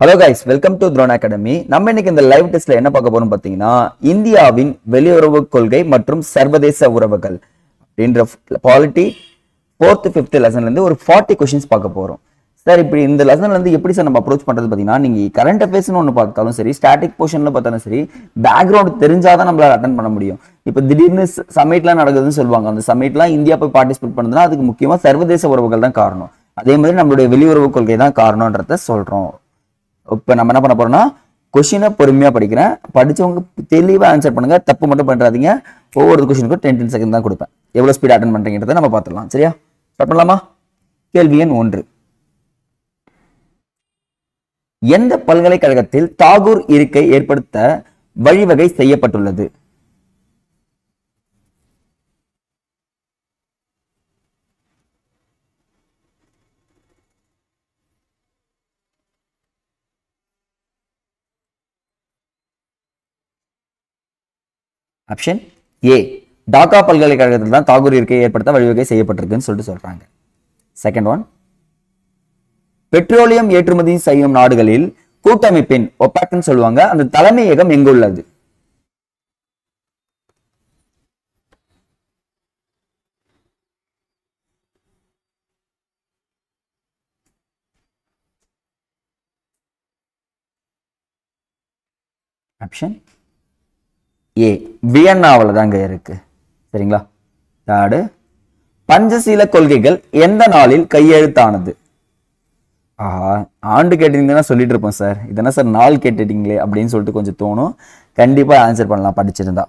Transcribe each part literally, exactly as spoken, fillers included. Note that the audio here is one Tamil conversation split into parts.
Hello guys, welcome to Throne Academy. நம்ம இன்னைக்கு இந்த லைவ் டெஸ்ட்ல என்ன பார்க்க போறோம் பார்த்தீங்கன்னா, இந்தியாவின் வெளியுறவு கொள்கை மற்றும் சர்வதேச உறவுகள் அப்படின்ற பாலிட்டி ஃபோர்த் ஃபிஃப்த் லெசன்ல இருந்து ஒரு ஃபார்ட்டி கொஸ்டின்ஸ் பார்க்க போறோம். சார், இப்படி இந்த லெசன்ல இருந்து எப்படி சார் நம்ம அப்ரோச் பண்றது பார்த்தீங்கன்னா, நீங்க கரண்ட் அஃபேர்ஸ்னு ஒன்று பார்த்தாலும் சரி, ஸ்டாட்டிக் போர்ஷன்ல பார்த்தாலும் சரி, பேக்ரவுண்ட் தெரிஞ்சாதான் நம்மளால அட்டன் பண்ண முடியும். இப்போ திடீர்னு சமிட்லாம் நடக்குதுன்னு சொல்லுவாங்க. அந்த சமிட்லாம் இந்தியா போய் பார்ட்டிசிபேட் பண்ணுதுன்னா அதுக்கு முக்கியமா சர்வதேச உறவுகள் தான் காரணம். அதே மாதிரி நம்மளுடைய வெளியுறவு கொள்கை தான் காரணம்ன்றத சொல்றோம். இப்போ நம்ம என்ன பண்ண போறோம்னா, கொஸ்டினை பொறுமையா படிக்கிறேன், படிச்சவங்க தெளிவா ஆன்சர் பண்ணுங்க, தப்பு மட்டும் பண்றாதீங்க. ஒவ்வொரு கொஸ்டினுக்கும் டென் டென் செகண்ட் தான் கொடுப்பேன். எவ்வளவு ஸ்பீட் அட்டன் பண்றீங்கன்றதை நம்ம பார்த்துடலாம். சரியா? ஸ்டார்ட் பண்ணலாமா? கேள்வி எண் ஒன்று. எந்த பல்கலைக்கழகத்தில் தாகூர் இருக்கை ஏற்படுத்த வழிவகை செய்யப்பட்டுள்ளது? ஆப்ஷன் ஏ, டாக்கா பல்கலைக்கழகத்தில் தான் தாகூர் இருக்கை ஏற்படுத்த வழிவகை செய்யப்பட்டிருக்குன்னு சொல்லிட்டு சொல்றாங்க. செகண்ட் ஒன், பெட்ரோலியம் ஏற்றுமதி செய்யும் நாடுகளில் கூட்டமைப்பின் ஒப்பாக்னு சொல்லுவாங்க, அந்த தலைமையகம் எங்கு உள்ளது? ஆப்ஷன் ஏ, வியன்னாவில் தாங்க இருக்கு. சரிங்களா? தாடு, பஞ்சசீல கொள்கைகள் எந்த நாளில் கையெழுத்தானது? ஆஹா, ஆண்டு கேட்டீங்கன்னா சொல்லிட்டு இருப்போம் சார், இதென்ன சார் நாள் கேட்டுட்டீங்களே அப்படின்னு சொல்லிட்டு கொஞ்சம் தோணும். கண்டிப்பா ஆன்சர் பண்ணலாம் படிச்சிருந்தா.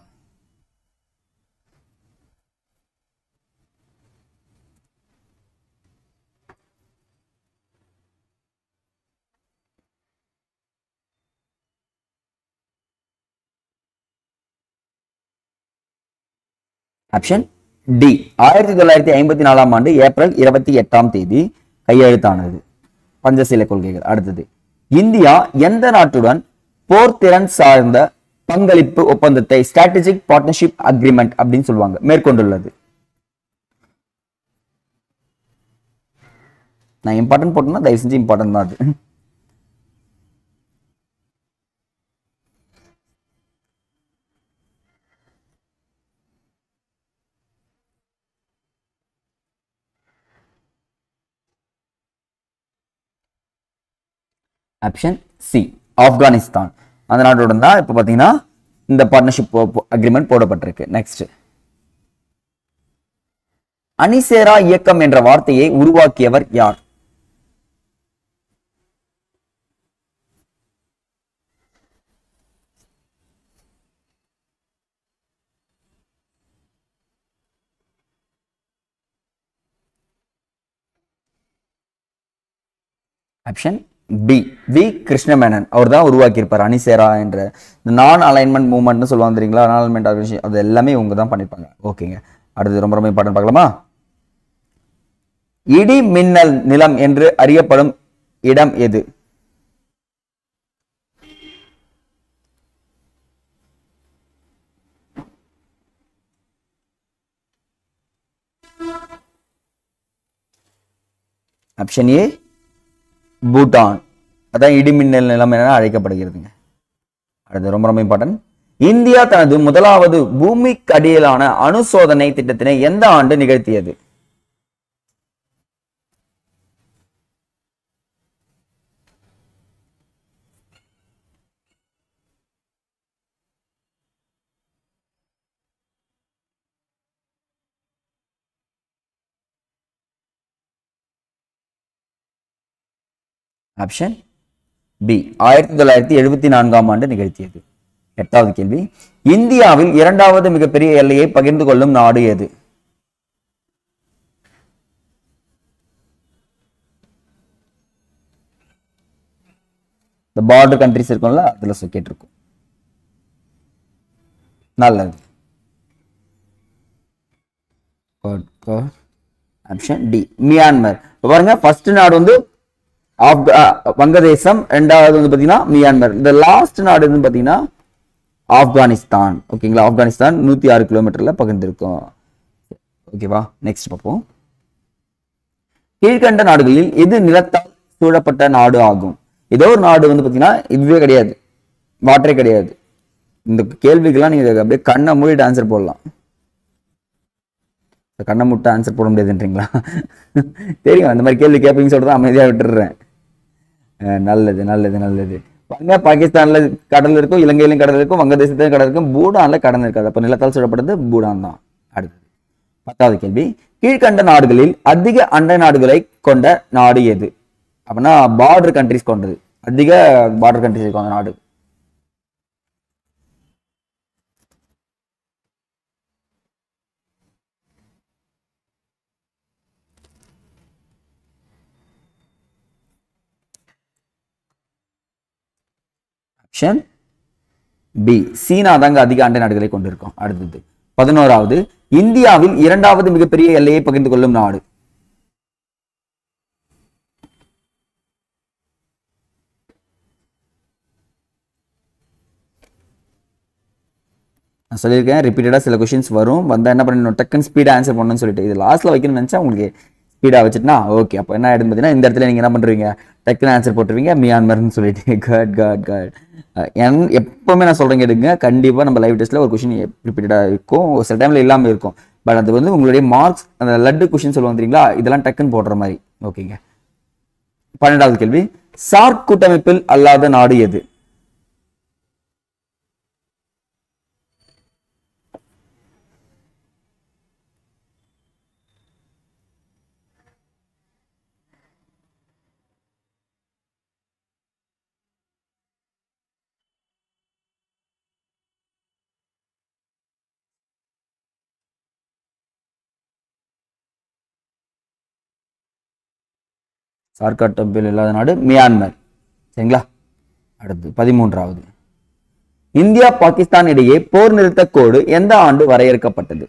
ஆப்ஷன் டி, ஆயிரத்தி தொள்ளாயிரத்தி ஐம்பத்தி நாலாம் ஆண்டு ஏப்ரல் இருபத்தி எட்டாம் தேதி கையெழுத்தானது பஞ்சசீல கொள்கைகள். அடுத்தது, இந்தியா எந்த நாட்டுடன் போர் திறன் சார்ந்த பங்களிப்பு ஒப்பந்தத்தை ஸ்ட்ராட்டஜிக் பார்ட்னர்ஷிப் அக்ரிமெண்ட் அப்படின்னு சொல்லுவாங்க மேற்கொண்டுள்ளது? நான் இம்பார்ட்டன்ட் போட்டேன்னா தயவு செஞ்சு இம்பார்ட்டன்ட் தான் அது. Option C, Afghanistan. அந்த நாட்டுடன் தான் இப்ப பாத்தீங்கன்னா இந்த பார்ட்னர்ஷிப் அக்ரிமெண்ட் போடப்பட்டிருக்கு. நெக்ஸ்ட், அணிசேரா இயக்கம் என்ற வார்த்தையை உருவாக்கியவர் யார்? Option B, V Krishna Menon. அவர் தான் உருவாக்கி இருப்பார் அணிசேரா என்ற நான் அலைன்மெண்ட் மூவ்மெண்ட்னு சொல்லுவாங்க தெரியுங்களா, நான் அலைன்மெண்ட் ஆர்கனைசேஷன், அது எல்லாமே இவங்க தான் பண்ணிருப்பாங்க. ஓகேங்க. அடுத்து ரொம்ப ரொம்ப இம்பார்ட்டன்ட் பார்க்கலாமா? இடி மின்னல் நிலம் என்று அறியப்படும் இடம் எது? Option A, Bhutan. அதான் இடிமின்னல் நிலம் என அழைக்கப்படுகிறதுங்க. அடுத்து ரொம்ப ரொம்ப இம்பார்ட்டன்ட், இந்தியா தனது முதலாவது பூமிக்கு அடியிலான அணு சோதனை திட்டத்தினை எந்த ஆண்டு நிகழ்த்தியது? ஆப்ஷன் பி, ஆயிரத்தி தொள்ளாயிரத்தி எழுபத்தி நான்காம் ஆண்டு நிகழ்த்தியது. எட்டாவது கேள்வி, இந்தியாவில் இரண்டாவது மிகப்பெரிய எல்லையை பகிர்ந்து கொள்ளும் நாடு எது? இந்த பார்டர் கண்ட்ரிஸ் இருக்கும்ல, அதுல கேட்டிருக்கும். நல்லது. Option D, Myanmar. பாருங்க, ஃபர்ஸ்ட் நாடு வந்து வங்கதேசம், ரெண்டாவது வந்து பாத்தீங்கன்னா மியான்மர், இந்த லாஸ்ட் நாடு வந்து பாத்தீங்கன்னா ஆப்கானிஸ்தான். ஓகேங்களா? ஆப்கானிஸ்தான் நூத்தி ஆறு கிலோமீட்டர்ல பகிர்ந்திருக்கும். ஓகேவா? நெக்ஸ்ட் பார்ப்போம். கீழ்கண்ட நாடுகளில் எது நிலத்தால் சூழப்பட்ட நாடு ஆகும்? ஏதோ ஒரு நாடு வந்து பாத்தீங்கன்னா இதுவே கிடையாது, வாட்டரே கிடையாது. இந்த கேள்விக்கெல்லாம் நீங்க அப்படியே கண்ணை மூடிட்டு ஆன்சர் போடலாம். கண்ணை முட்டை ஆன்சர் போட முடியாதுன்றீங்களா? தெரியும் அந்த மாதிரி கேள்வி கேட்பீங்க சொல்லிட்டு அமைதியா விட்டுடுறேன். நல்லது நல்லது நல்லது. வங்க பாகிஸ்தான்ல கடல் இருக்கும், இலங்கையிலும் கடல் இருக்கும், வங்கதேசத்திலும் கடல் இருக்கும், பூடான்ல கடல் இருக்காது. அப்ப நிலத்தால் சூழப்படுறது பூடான் தான். அடுத்தது பத்தாவது கேள்வி, கீழ்கண்ட நாடுகளில் அதிக அண்டை நாடுகளை கொண்ட நாடு எது? அப்படின்னா பார்டர் கண்ட்ரிஸ் கொண்டது, அதிக பார்டர் கண்ட்ரிஸ் கொண்ட நாடு. ஆப்ஷன் பி, சீனா தாங்க அதிக அண்டை நாடுகளை கொண்டிருக்கும். அடுத்தது பதினோராவது, இந்தியாவில் இரண்டாவது மிகப்பெரிய எல்லையை பகிர்ந்து கொள்ளும் நாடு. நான் சொல்லியிருக்கேன் ரிப்பீட்டடா சில கொஸ்டின்ஸ் வரும், வந்தா என்ன பண்ணணும், டக்குன்னு ஸ்பீடா ஆன்சர் பண்ணணும்னு சொல்லிட்டு இது லாஸ்ட்ல வைக்கணும்னு நினைச்சா உங்களுக்கு ஸ்பீடா வச்சுட்டுனா ஓகே. அப்போ என்ன ஆயிடுன்னு பார்த்தீங்கன்னா இந்த இடத்துல நீங்க என்ன பண்றீங்க, டக்குன்னு ஆன்சர் போட்டுருவீங்க மியான்மர்னு சொல்லிட்டு. கட் கட் கட் என் எப்பவுமே நான் சொல்றேன் கேட்டுங்க, கண்டிப்பா நம்ம லைவ் டெஸ்ட்ல ஒரு கொஸ்டின் ரிப்பீட்டடா இருக்கும், சில டைம்ல இல்லாம இருக்கும். பட் அது வந்து உங்களுடைய மார்க்ஸ், அந்த லட்டு கொஸ்டின் சொல்லுவாங்க தெரியுங்களா, இதெல்லாம் டக்குன்னு போடுற மாதிரி. ஓகேங்க. பன்னெண்டாவது கேள்வி, சார்க் கூட்டமைப்பில் அல்லாத நாடு எது? சார்க் கூட்டமைப்பில் இல்லாத நாடு மியான்மர். சரிங்களா. அடுத்து பதிமூன்றாவது, இந்தியா பாகிஸ்தான் இடையே போர் நிறுத்த கோடு எந்த ஆண்டு வரையறுக்கப்பட்டது?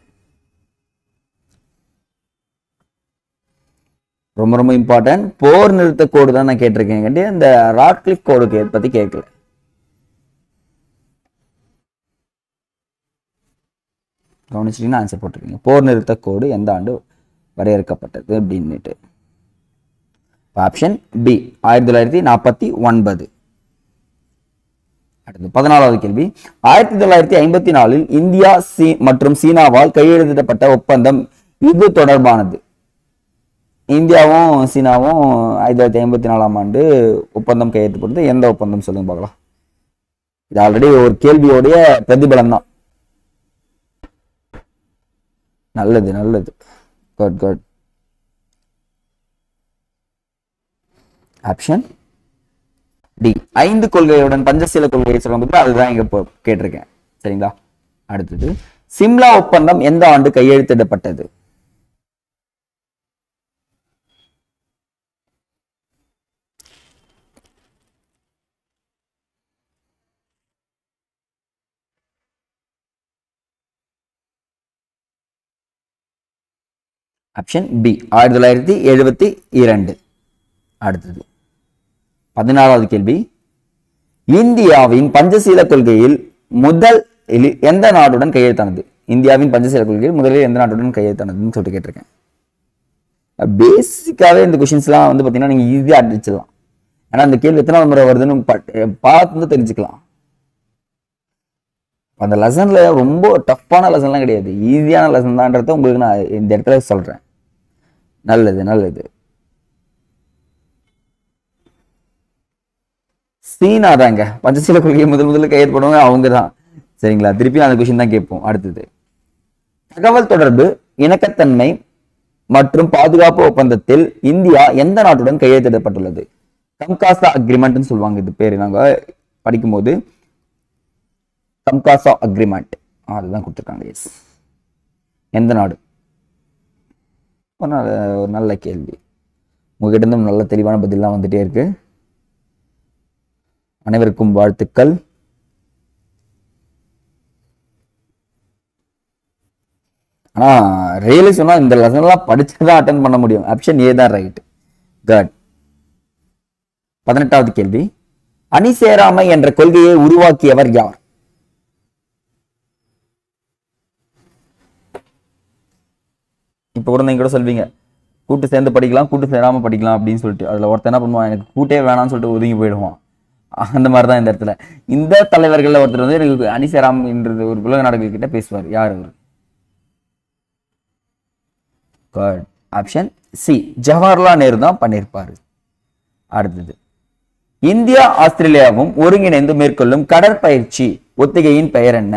ரொம்ப ரொம்ப இம்பார்ட்டன்ட். போர் நிறுத்த கோடு தான் நான் கேட்டிருக்கேன், இந்த ராட்க்ளிஃப் கோடு பத்தி கேட்கல. கவனிச்சிட்டீங்கன்னா ஆன்சர் போட்டிருக்கீங்க. போர் நிறுத்த கோடு எந்த ஆண்டு வரையறுக்கப்பட்டது அப்படின்னுட்டு. ஆப்ஷன் பி, ஆயிரத்தி தொள்ளாயிரத்தி நாற்பத்தி ஒன்பது. அடுத்து பதினாலாவது கேள்வி, ஆயிரத்தி தொள்ளாயிரத்தி ஐம்பத்தி நாலில் இந்தியா சீ மற்றும் சீனாவால் கையெழுத்திடப்பட்ட ஒப்பந்தம் இது தொடர்பானது. இந்தியாவும் சீனாவும் ஆயிரத்தி தொள்ளாயிரத்தி ஐம்பத்தி நாலாம் ஆண்டு ஒப்பந்தம் கையெழுத்தப்பட்டது. எந்த ஒப்பந்தம் சொல்லுங்க பார்க்கலாம். இது ஆல்ரெடி ஒரு கேள்வியோடைய பிரதிபலன் தான். நல்லது நல்லது. Good good. ஆப்ஷன் டி, ஐந்து கொள்கையுடன் பஞ்சசீல கொள்கையை சொல்லும்போது அதுதான் இங்க கேட்டிருக்கேன். சரிங்களா. அடுத்தது, சிம்லா ஒப்பந்தம் எந்த ஆண்டு கையெழுத்திடப்பட்டது? ஆப்ஷன் பி, ஆயிரத்தி தொள்ளாயிரத்தி எழுபத்தி இரண்டு. அடுத்தது பதினாறாவது கேள்வி, இந்தியாவின் பஞ்சசீல கொள்கையில் முதல் எந்த நாட்டுடன் கையெழுத்தானது? இந்தியாவின் பஞ்சசீல கொள்கையில் முதலில் எந்த நாட்டுடன் கையெழுத்தானதுன்னு சொல்லிட்டு கேட்டிருக்கேன். பேசிக்காவே இந்த கொஸ்டின்ஸ் எல்லாம் வந்து பாத்தீங்கன்னா நீங்க ஈஸியா அடிச்சிடலாம். ஏன்னா அந்த கேள்வி எத்தனாவது முறை வருதுன்னு பார்த்து தெரிஞ்சுக்கலாம். அந்த லெசன்ல ரொம்ப டஃப்பான லெசன்லாம் கிடையாது, ஈஸியான லெசன் தான்றத உங்களுக்கு நான் இந்த இடத்துல சொல்றேன். நல்லது நல்லது. சீனா தாங்க பஞ்சசீல கொள்கையை முதல் முதல்ல கையெழுத்து போடுவாங்க, அவங்க தான். சரிங்களா. திருப்பி அந்த கொஸ்டின் தான் கேட்போம். அடுத்தது, தகவல் தொடர்பு இணக்கத்தன்மை மற்றும் பாதுகாப்பு ஒப்பந்தத்தில் இந்தியா எந்த நாட்டுடன் கையெழுத்திடப்பட்டுள்ளது? சம்காசா அக்ரிமெண்ட் சொல்லுவாங்க, இது பேரு நாங்க படிக்கும்போது சம்காசா அக்ரிமெண்ட் அதுதான் கொடுத்துருக்காங்க. எஸ், எந்த நாடு? ஒரு நல்ல கேள்வி, உங்ககிட்ட இருந்து நல்ல தெளிவான பதிலாம் வந்துட்டே இருக்கு. அனைவருக்கும் வாழ்த்துக்கள். ஆனா ரியலி சொன்னா இந்த லெசன் எல்லாம் படிச்சுதான் அட்டன் பண்ண முடியும். ஆப்ஷன் ஏ தான் ரைட். குட். பதினெட்டாவது கேள்வி, அணி சேராமை என்ற கொள்கையை உருவாக்கியவர் யார்? இப்ப கூட நீங்க கூட சொல்வீங்க கூட்டு சேர்ந்து படிக்கலாம், கூட்டு சேராம படிக்கலாம் அப்படின்னு சொல்லிட்டு அதுல ஒருத்தர் என்ன பண்ணுவான், எனக்கு கூட்டே வேணாம்னு சொல்லிட்டு ஒதுங்கி போயிடுவான். அந்த மாதிரிதான் இந்த இடத்துல இந்த தலைவர்கள்ல ஒருத்தர் வந்து எனக்கு அணி சேராமன்றது ஒரு உலக நாடுகள் கிட்ட பேசுவார். யார் அவர்? ஆப்ஷன் சி, ஜவஹர்லால் நேரு தான் பண்ணியிருப்பாரு. அடுத்தது, இந்தியா ஆஸ்திரேலியாவும் ஒருங்கிணைந்து மேற்கொள்ளும் கடற்பயிற்சி ஒத்திகையின் பெயர் என்ன?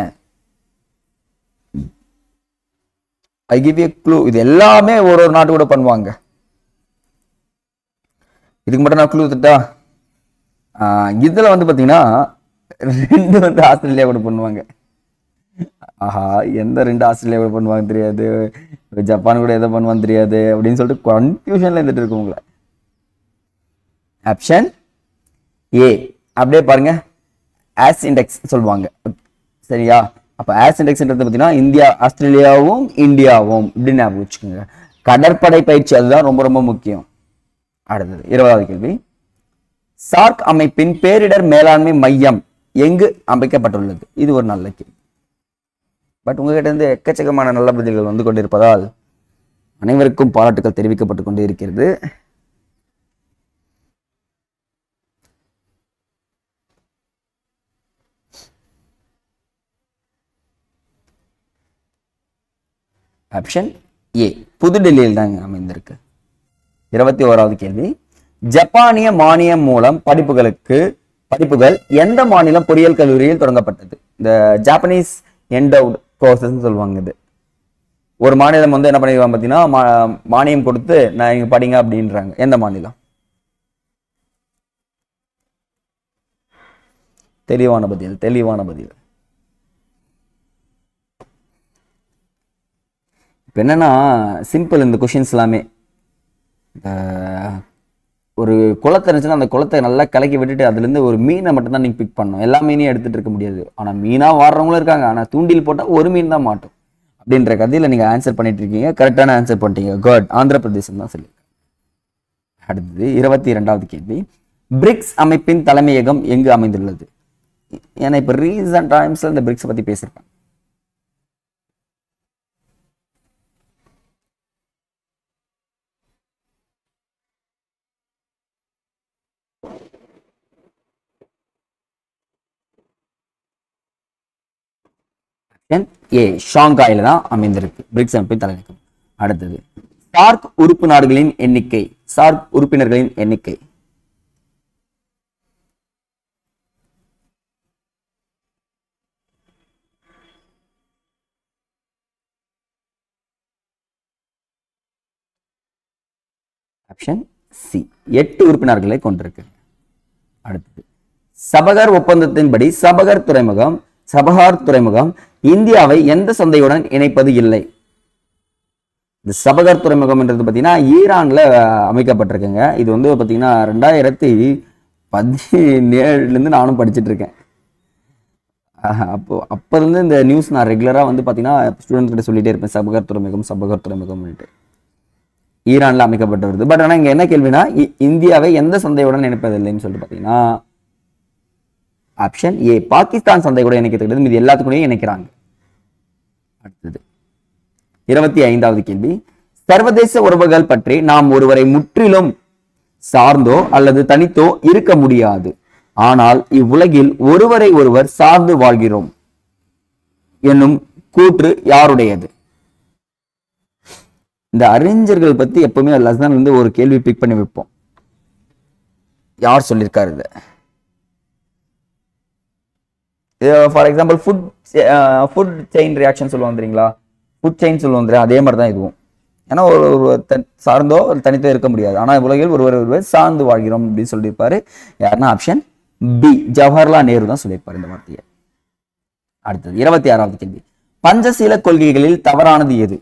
I give you clue. இது எல்லாமே ஒரு ஒரு நாட்டு கூட பண்ணுவாங்க. இதுக்கு மட்டும் நான் க்ளூ தட்டா? இதுல வந்து பாத்தீங்கன்னா ரெண்டு வந்து ஆஸ்திரேலியா கூட பண்ணுவாங்க. ஆஹா, எந்த ரெண்டு ஆஸ்திரேலியா கூட பண்ணுவாங்க தெரியாது, ஜப்பான் கூட எதை பண்ணுவான்னு தெரியாது அப்படின்னு சொல்லிட்டு கன்ஃபியூஷன்ல இருந்துட்டு இருக்கு உங்களை. ஆப்ஷன் ஏ, அப்படியே பாருங்க, ஆஸ் இண்டெக்ஸ் சொல்லுவாங்க. சரியா? அப்ப ஆஸ் இண்டெக்ஸ்ன்றது பார்த்தீங்கன்னா இந்தியா ஆஸ்திரேலியாவும் இந்தியாவும் இப்படின்னு ஞாபகம் வச்சுக்கோங்க. கடற்படை பயிற்சி அதுதான் ரொம்ப ரொம்ப முக்கியம். அடுத்தது இருபதாவது கேள்வி, சார்க் அமைப்பின் பேரிடர் மேலாண்மை மையம் எங்கு அமைக்கப்பட்டுள்ளது? இது ஒரு நல்ல கேள்வி. பட் உங்ககிட்ட இருந்து எக்கச்சக்கமான நல்ல பதில்கள் வந்து கொண்டிருப்பதால் அனைவருக்கும் பாராட்டுகள் தெரிவிக்கப்பட்டு கொண்டே இருக்கிறது. ஆப்ஷன் ஏ, புதுடெல்லியில் தான் அமைந்திருக்கு. இருபத்தி ஓராவது கேள்வி, ஜப்பானிய மானியம் மூலம் படிப்புகளுக்கு படிப்புகள் எந்த மாநிலம் பொறியியல் கல்லூரியில் தொடங்கப்பட்டது? இந்த ஜாப்பனீஸ் எண்டவுட் கோர்சஸ் சொல்லுவாங்க. இது ஒரு மாநிலம் வந்து என்ன பண்ணிடுவாங்க பார்த்தீங்கன்னா, மானியம் கொடுத்து நான் இங்க படிங்க அப்படின்றாங்க. எந்த மாநிலம்? தெளிவான பதில், தெளிவான பதில். இப்போ என்னன்னா சிம்பிள் இந்த கொஷின்ஸ் எல்லாமே. ஒரு குளத்தை இருந்துச்சுன்னா அந்த குளத்தை நல்லா கலக்கி விட்டுட்டு அதுலேருந்து ஒரு மீனை மட்டும் தான் நீங்கள் பிக் பண்ணணும். எல்லா மீனையும் எடுத்துகிட்டு இருக்க முடியாது. ஆனால் மீனாக வாடுறவங்களும் இருக்காங்க. ஆனால் தூண்டில் போட்டால் ஒரு மீன் தான் மாட்டோம் அப்படின்ற கதையில் நீங்கள் ஆன்சர் பண்ணிட்டு இருக்கீங்க. கரெக்டான ஆன்சர் பண்ணிட்டீங்க. குட். ஆந்திர பிரதேசம் தான் சொல்லி. அடுத்தது இருபத்தி இரண்டாவது கேள்வி, பிரிக்ஸ் அமைப்பின் தலைமையகம் எங்கு அமைந்துள்ளது? ஏன்னா இப்போ ரீசன்ட் டைம்ஸில் இந்த பிரிக்ஸ் பற்றி பேசியிருக்காங்க. ஏ, ஷாங்காயில தான் அமைந்திருக்கு பிரிக்ஸ் அமைப்பின் தலைநகரம். அடுத்தது, சார்க் உறுப்பு நாடுகளின் எண்ணிக்கை, சார்க் உறுப்பினர்களின் எண்ணிக்கை. ஆப்ஷன் சி, எட்டு உறுப்பினர்களை கொண்டிருக்கு. அடுத்தது, சபகர் ஒப்பந்தத்தின்படி சபகர் துறைமுகம் சபஹார் துறைமுகம் இந்தியாவை எந்த சந்தையுடன் இணைப்பது இல்லை? இந்த சபகர் துறைமுகம் என்றது பார்த்தீங்கன்னா ஈரான்ல அமைக்கப்பட்டிருக்குங்க. இது வந்து பார்த்தீங்கன்னா ரெண்டாயிரத்தி பதினேழுல இருந்து நானும் படிச்சுட்டு இருக்கேன். அப்போ அப்போ இருந்து இந்த நியூஸ் நான் ரெகுலரா வந்து பார்த்தீங்கன்னா ஸ்டூடெண்ட்ஸ் கிட்ட சொல்லிட்டே இருப்பேன், சபகர் துறைமுகம் சபகர் துறைமுகம் ஈரான்ல அமைக்கப்பட்டு வருது. பட் ஆனால் இங்க என்ன கேள்வினா, இந்தியாவை எந்த சந்தையுடன் இணைப்பதில்லைன்னு சொல்லிட்டு பார்த்தீங்கன்னா ஆப்ஷன் ஏ, பாகிஸ்தான் சந்தை கூட இணைக்கிறது. இது எல்லாத்துக்கூடயும் இணைக்கிறாங்க. அடுத்தது இருபத்தி ஐந்தாவது கேள்வி, சர்வதேச உறவுகள் பற்றி நாம் ஒருவரை முற்றிலும் சார்ந்தோ அல்லது தனித்தோ இருக்க முடியாது, ஆனால் இவ்வுலகில் ஒருவரை ஒருவர் சார்ந்து வாழ்கிறோம் என்னும் கூற்று யாருடையது? இந்த அறிஞர்கள் பத்தி எப்பவுமே லெசன் வந்து ஒரு கேள்வி பிக் பண்ணி வைப்போம். யார் சொல்லியிருக்காரு இதை? For example food food chain reaction சொல்லுவாங்க தெரியுங்களா, ஃபுட் செயின் சொல்லுவாங்க தெரியும், அதே மாதிரி தான் இதுவும். ஏன்னா ஒரு ஒரு சார்ந்தோ தனித்தோ இருக்க முடியாது, ஆனால் உலகில் ஒருவர் ஒருவர் சார்ந்து வாழ்கிறோம் அப்படின்னு சொல்லியிருப்பாரு. யாருன்னா ஆப்ஷன் பி, ஜவஹர்லால் நேரு தான் சொல்லியிருப்பாரு இந்த வார்த்தையை. அடுத்தது இருபத்தி ஆறாவது கேள்வி, பஞ்சசீல கொள்கைகளில் தவறானது எது?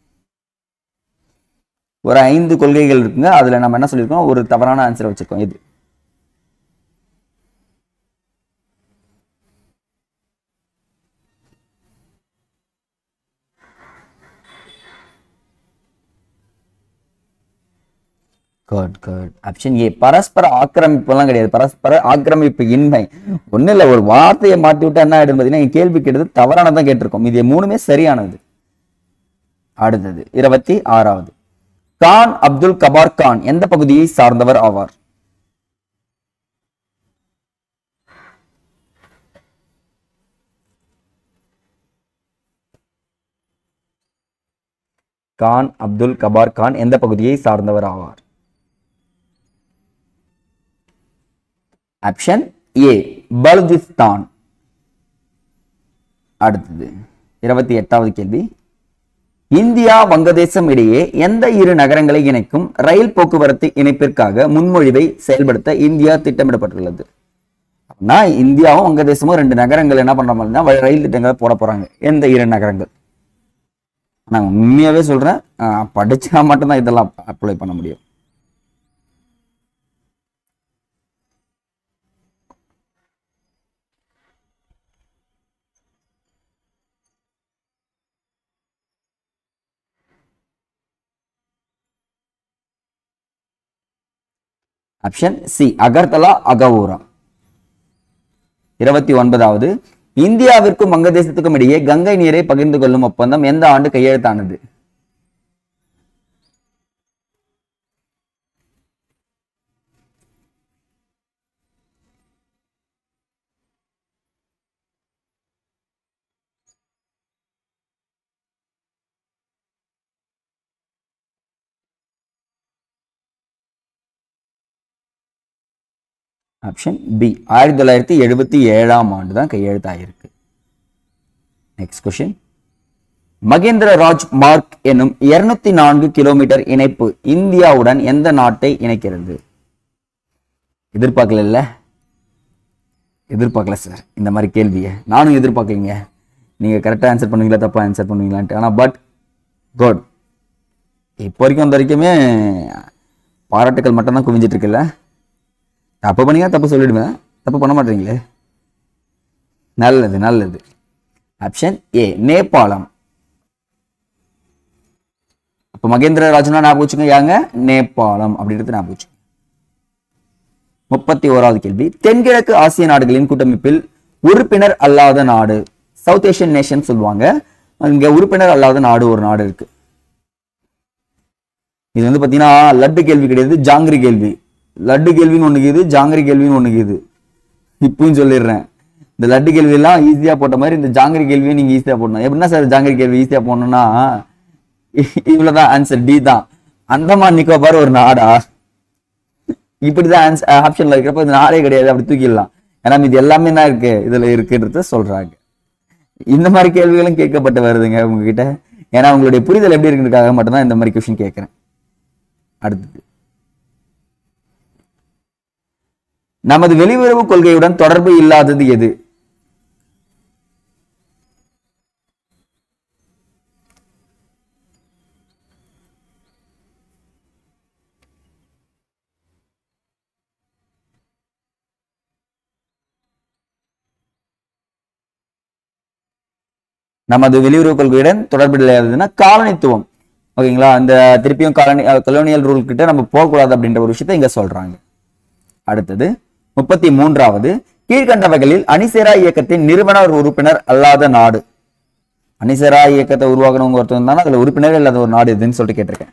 ஒரு ஐந்து கொள்கைகள் இருக்குங்க, அதுல நம்ம என்ன சொல்லியிருக்கோம், ஒரு தவறான ஆன்சரை வச்சிருக்கோம். எது? Good good. ஆப்ஷன் ஏ, பரஸ்பர ஆக்கிரமிப்பு எல்லாம் கிடையாது. பரஸ்பர ஆக்கிரமிப்பு இன்மை. ஒன்னும் இல்லை, ஒரு வார்த்தையை மாற்றி விட்டா என்ன ஆயிடும் பார்த்தீங்கன்னா கேள்வி கேட்டது தவறானதான் கேட்டிருக்கோம். இது மூணுமே சரியானது. அடுத்தது இருபத்தி ஆறாவது, கான் அப்துல் கபார் கான் எந்த பகுதியை சார்ந்தவர் ஆவார்? கான் அப்துல் கபார் கான் எந்த பகுதியை சார்ந்தவர் ஆவார்? Option A Baluchistan. அடுத்தது இருபத்தி எட்டாவது கேள்வி. இந்தியா வங்கதேசம் இடையே எந்த இரு நகரங்களை இணைக்கும் ரயில் போக்குவரத்து இணைப்பிற்காக முன்மொழிவை செயல்படுத்த இந்தியா திட்டமிடப்பட்டுள்ளது? அப்படின்னா இந்தியாவும் வங்கதேசமும் ரெண்டு நகரங்கள் என்ன பண்ற மாதிரினா ரயில் திட்டங்களை போட போறாங்க. எந்த இரு நகரங்கள்? நான் உண்மையாவே சொல்றேன், படிச்சா மட்டும்தான் இதெல்லாம் அப்ளை பண்ண முடியும். Option C Agartala Akhaura. இருபத்தி ஒன்பதாவது இந்தியாவிற்கும் வங்கதேசத்துக்கும் இடையே கங்கை நீரை பகிர்ந்து கொள்ளும் ஒப்பந்தம் எந்த ஆண்டு கையெழுத்தானது? ஆப்ஷன் பி ஆயிரத்தி தொள்ளாயிரத்தி எழுபத்தி ஏழாம் ஆண்டு தான் கையெழுத்தாயிருக்கு. Next question. மகேந்திர ராஜ் மார்க் என்னும் இருநூத்தி நான்கு கிலோமீட்டர் இணைப்பு இந்தியாவுடன் எந்த நாட்டை இணைக்கிறது? எதிர்பார்க்கல எதிர்பார்க்கல சார் இந்த மாதிரி கேள்வியை. நானும் எதிர்பார்க்கலீங்க. நீங்க கரெக்டா ஆன்சர் பண்ணுவீங்களா தப்பா ஆன்சர் பண்ணுவீங்களான்ட்டு. ஆனா பட் குட். இப்போ வரைக்கும் அந்த வரைக்குமே பாராட்டுக்கள் மட்டும் தான் குவிஞ்சிட்டு இருக்குல்ல. தப்பு பண்ணீங்க தப்பு சொல்லிடுவேன், தப்பு பண்ண மாட்டீங்களே. நல்லது நல்லது. ஆப்ஷன் ஏ நேபாளம். அப்ப மகேந்திர ராஜ்னா ஞாபகம் வச்சுங்க யாங்க நேபாளம் அப்படின்றது ஞாபகம் வச்சுங்க. முப்பத்தி ஓராவது கேள்வி. தென்கிழக்கு ஆசிய நாடுகளின் கூட்டமைப்பில் உறுப்பினர் அல்லாத நாடு, சவுத் ஏசியன் நேஷன் சொல்லுவாங்க. இங்க உறுப்பினர் அல்லாத நாடு ஒரு நாடு இருக்கு. இது வந்து பாத்தீங்கன்னா லட்டு கேள்வி கிடையாது, ஜாங்கிரி கேள்வி. லட்டு கேள்வின்னு ஒண்ணுக்குது, ஜாங்கிரி கேள்வின்னு ஒண்ணுக்குது. இப்பவும் சொல்லிடுறேன், இந்த லட்டு கேள்வி எல்லாம் ஈஸியா போட்ட மாதிரி இந்த ஜாங்கிரி கேள்வியும் நீங்க ஈஸியா போடணும். எப்படின்னா சார் ஜாங்கிரி கேள்வி ஈஸியா போடணும்னா இவ்வளவுதான் ஆன்சர், டி தான். அந்தமான் நிக்கோபார் ஒரு நாடா? இப்படிதான் ஆன்சர் ஆப்ஷன்ல இருக்கிறப்ப இது நாடே கிடையாது, அப்படி தூக்கிடலாம். ஏன்னா இது எல்லாமே தான் இருக்கு இதுல இருக்குன்றத சொல்றாங்க. இந்த மாதிரி கேள்விகளும் கேட்கப்பட்டு வருதுங்க உங்ககிட்ட. ஏன்னா உங்களுடைய புரிதல் எப்படி இருக்குன்றதுக்காக மட்டும்தான் இந்த மாதிரி கொஸ்டின் கேட்கிறேன். அடுத்தது, நமது வெளியுறவு கொள்கையுடன் தொடர்பு இல்லாதது எது? நமது வெளியுறவு கொள்கையுடன் தொடர்பு இல்லாததுன்னா காலனித்துவம். ஓகேங்களா? அந்த திருப்பியும் காலனி கலோனியல் ரூல் கிட்ட நம்ம போகக்கூடாது அப்படின்ற ஒரு விஷயத்தை இங்க சொல்றாங்க. அடுத்தது முப்பத்தி மூன்றாவது, கீழ்கண்டவைகளில் அணிசேரா இயக்கத்தின் நிறுவனர் உறுப்பினர் அல்லாத நாடு. அணிசேரா இயக்கத்தை உருவாக்கணுங்க ஒருத்தர் இருந்தாலும் அதுல உறுப்பினர் இல்லாத ஒரு நாடு எதுன்னு சொல்லிட்டு கேட்டிருக்கேன்.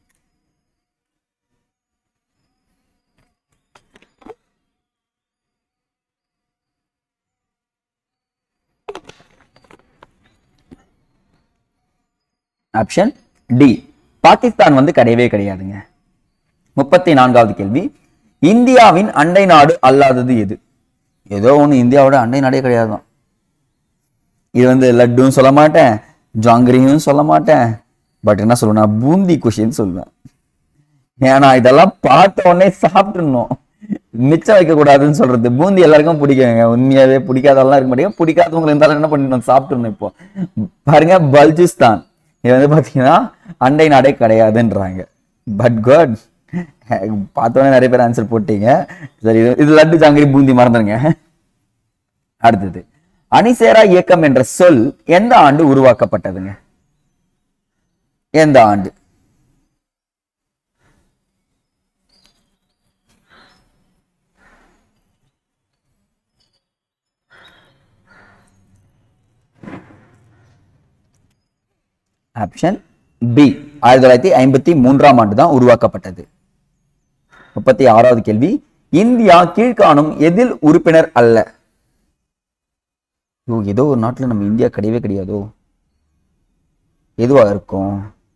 ஆப்ஷன் டி பாகிஸ்தான் வந்து கிடையவே கிடையாதுங்க. முப்பத்தி நான்காவது கேள்வி, இந்தியாவின் அண்டை நாடு அல்லாதது எது? ஏதோ ஒண்ணு இந்தியாவோட அண்டை நாடே கிடையாதுதான். இது வந்து லட்டுன்னு சொல்ல மாட்டேன், ஜாங்கிரியும் சொல்ல மாட்டேன், பட் என்ன சொல்லுவேன், பூந்தி குஷின்னு சொல்லுவேன். ஏன்னா இதெல்லாம் பார்த்த உடனே சாப்பிட்டுணும், மிச்சம் வைக்க கூடாதுன்னு சொல்றது. பூந்தி எல்லாருக்கும் பிடிக்குங்க, உண்மையாவே பிடிக்காதெல்லாம் இருக்க மாட்டேங்க. பிடிக்காதவங்க இருந்தாலும் என்ன பண்ணிடணும், சாப்பிட்டுணும். இப்போ பாருங்க, பல்ஜிஸ்தான் இது வந்து பாத்தீங்கன்னா அண்டை நாடே கிடையாதுன்றாங்க. பட் குட், பார்த்தோன்னே நிறைய பேர் ஆன்சர் போட்டீங்க. சரி, இது லட்டு ஜாங்கிரி பூந்தி மறந்துருங்க. அடுத்தது, அணிசேரா இயக்கம் என்ற சொல் எந்த ஆண்டு உருவாக்கப்பட்டதுங்க? எந்த ஆண்டு? ஆப்ஷன் பி ஆயிரத்தி தொள்ளாயிரத்தி ஐம்பத்தி மூன்றாம் ஆண்டு தான் உருவாக்கப்பட்டது. முப்பத்தி ஆறாவது கேள்வி, இந்தியா கீழ்காணும் எதில் உறுப்பினர் அல்ல? ஏதோ ஒரு நாட்டுல நம்ம இந்தியா கிடையவே கிடையாதோ, எதுவா இருக்கும்?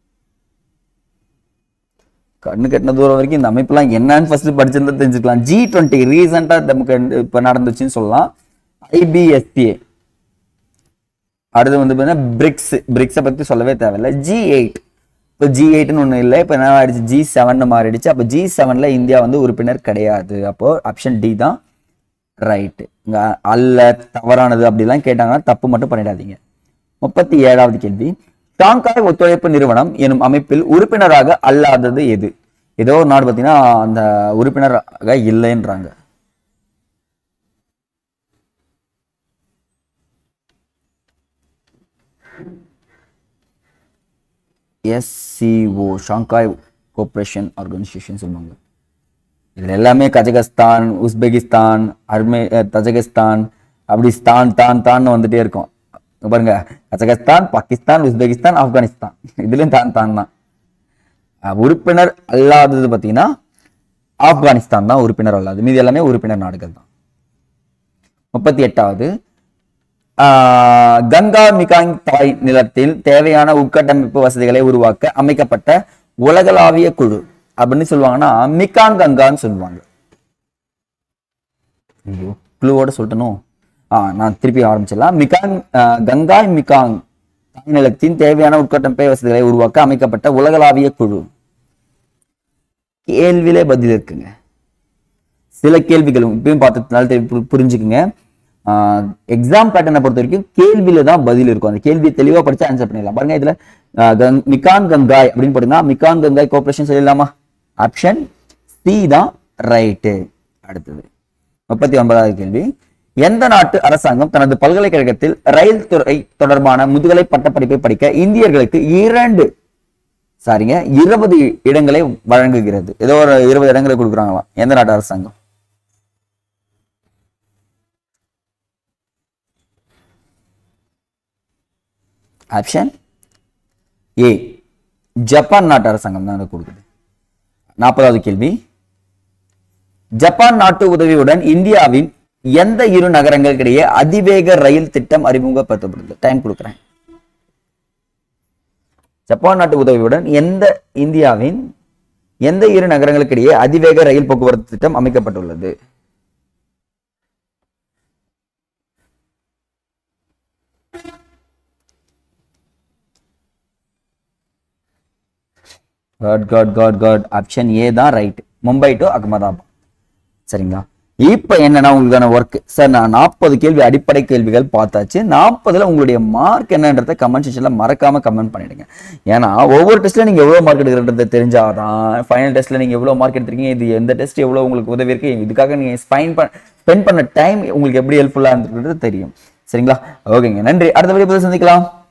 கண்ணு கட்டின தூரம் வரைக்கும் இந்த அமைப்புலாம் என்னன்னு ஃபர்ஸ்ட் படிச்சிருந்தா தெரிஞ்சுக்கலாம். ஜி டுவெண்ட்டி ரீசெண்டா நமக்கு இப்ப நடந்துச்சுன்னு சொல்லலாம். ஐபிஎஸ்டிஏ, அடுத்து வந்து பார்த்தீங்கன்னா பிரிக்ஸ், பிரிக்ஸை பத்தி சொல்லவே தேவையில்லை. ஜி எயிட், இப்போ ஜி எயிட்னு ஒன்றும் இல்லை, இப்போ என்ன ஆயிடுச்சு, ஜி செவன் மாறிடுச்சு. அப்போ ஜி செவன்ல இந்தியா வந்து உறுப்பினர் கிடையாது. அப்போ ஆப்ஷன் டி தான் ரைட்டு. இங்க அல்ல தவறானது அப்படிலாம் கேட்டாங்கன்னா தப்பு மட்டும் பண்ணிடாதீங்க. முப்பத்தி ஏழாவது கேள்வி, ஷாங்காய் ஒத்துழைப்பு நிறுவனம் எனும் அமைப்பில் உறுப்பினராக அல்லாதது எது? ஏதோ ஒரு நாடு பார்த்தீங்கன்னா அந்த உறுப்பினராக இல்லைன்றாங்க. எஸ்சிஓ, ஷாங்காய் கோஆபரேஷன் ஆர்கனைசேஷன் சொல்லுவாங்க. இதுல எல்லாமே கஜகஸ்தான், உஸ்பெகிஸ்தான், அர்மே தஜகிஸ்தான், அப்படி ஸ்தான் தான் தான் வந்துட்டே இருக்கும் பாருங்க. கஜகஸ்தான், பாகிஸ்தான், உஸ்பெகிஸ்தான், ஆப்கானிஸ்தான், இதுலயும் தான் தான் தான். உறுப்பினர் அல்லாதது பார்த்தீங்கன்னா ஆப்கானிஸ்தான் தான் உறுப்பினர் அல்லாது, மீது எல்லாமே உறுப்பினர் நாடுகள் தான். முப்பத்தி எட்டாவது, கங்கா மிகாங் தாய் நிலத்தில் தேவையான உட்கட்டமைப்பு வசதிகளை உருவாக்க அமைக்கப்பட்ட உலகளாவிய குழு அப்படின்னு சொல்லுவாங்கன்னா மிகாங் கங்கான்னு சொல்லுவாங்க. ஐயோ குழுவோட சொல்லணும். ஆஹ் நான் திருப்பி ஆரம்பிச்சிடலாம். மிகாங் கங்காய் மிகாங் தாய் நிலத்தின் தேவையான உட்கட்டமைப்பு வசதிகளை உருவாக்க அமைக்கப்பட்ட உலகளாவிய குழு. கேள்வியிலே பதில் இருக்குங்க. சில கேள்விகள் இப்பயும் பார்த்து புரிஞ்சுக்குங்க. எக்ஸாம் பேட்டர்னை பொறுத்த வரைக்கும் கேள்வியில தான் பதில் இருக்கும். அந்த கேள்வி தெளிவா படிச்சு ஆன்சர் பண்ணிடலாம். பாருங்க, இதுல மிகான் கங்காய் அப்படின்னு போட்டீங்கன்னா மிகான் கங்காய் கோஆபரேஷன் சொல்லிடலாமா? ஆப்ஷன் சி தான் ரைட்டு. அடுத்தது முப்பத்தி ஒன்பதாவது கேள்வி, எந்த நாட்டு அரசாங்கம் தனது பல்கலைக்கழகத்தில் ரயில் துறை தொடர்பான முதுகலை பட்டப்படிப்பை படிக்க இந்தியர்களுக்கு இரண்டு சாரிங்க இருபது இடங்களை வழங்குகிறது? ஏதோ ஒரு இருபது இடங்களை கொடுக்குறாங்களாம். எந்த நாட்டு அரசாங்கம்? ஆப்ஷன் ஏ, ஜப்பான் நாட்டு அரசாங்கம் தான் கொடுக்குது. நாற்பதாவது கேள்வி, ஜப்பான் நாட்டு உதவியுடன் இந்தியாவின் எந்த இரு நகரங்களுக்கிடையே அதிவேக ரயில் திட்டம் அறிமுகப்படுத்தப்படுது? டைம் கொடுக்குறேன். ஜப்பான் நாட்டு உதவியுடன் எந்த இந்தியாவின் எந்த இரு நகரங்களுக்கிடையே அதிவேக ரயில் போக்குவரத்து திட்டம் அமைக்கப்பட்டுள்ளது? காட் காட் காட் காட் ஆப்ஷன் ஏ தான் ரைட். மும்பை டு அகமதாபாத். சரிங்களா? இப்ப என்னன்னா உங்களுக்கான ஒர்க். சார் நான் நாற்பது கேள்வி அடிப்படை கேள்விகள் பார்த்தாச்சு. நாற்பதுல உங்களுடைய மார்க் என்னன்றதை கமெண்ட் செக்ஷன்ல மறக்காம கமெண்ட் பண்ணிடுங்க. ஏன்னா ஒவ்வொரு டெஸ்ட்ல நீங்க எவ்வளவு மார்க் எடுக்கிறத தெரிஞ்சாதான் ஃபைனல் டெஸ்ட்ல நீங்க எவ்வளவு மார்க் எடுத்திருக்கீங்க, இது எந்த டெஸ்ட் எவ்வளவு உங்களுக்கு உதவி இருக்கு, இதுக்காக நீங்க ஸ்பெண்ட் பண்ண ஸ்பெண்ட் பண்ண டைம் உங்களுக்கு எப்படி ஹெல்ப்ஃபுல்லா இருந்திருக்கிறது தெரியும். சரிங்களா? ஓகேங்க, நன்றி. அடுத்த வீடியோ சந்திக்கலாம்.